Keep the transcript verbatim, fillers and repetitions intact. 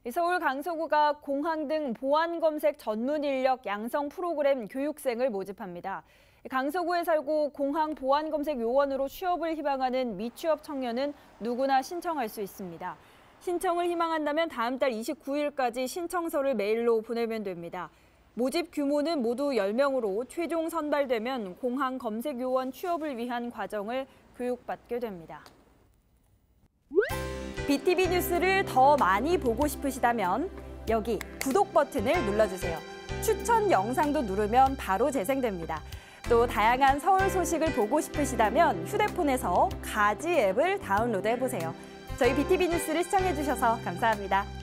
서울 강서구가 공항 등 보안 검색 전문 인력 양성 프로그램 교육생을 모집합니다. 강서구에 살고 공항 보안 검색 요원으로 취업을 희망하는 미취업 청년은 누구나 신청할 수 있습니다. 신청을 희망한다면 다음 달 이십구일까지 신청서를 메일로 보내면 됩니다. 모집 규모는 모두 열 명으로 최종 선발되면 공항 검색 요원 취업을 위한 과정을 교육받게 됩니다. 비티비 뉴스를 더 많이 보고 싶으시다면 여기 구독 버튼을 눌러주세요. 추천 영상도 누르면 바로 재생됩니다. 또 다양한 서울 소식을 보고 싶으시다면 휴대폰에서 가지 앱을 다운로드해보세요. 저희 비티비 뉴스를 시청해주셔서 감사합니다.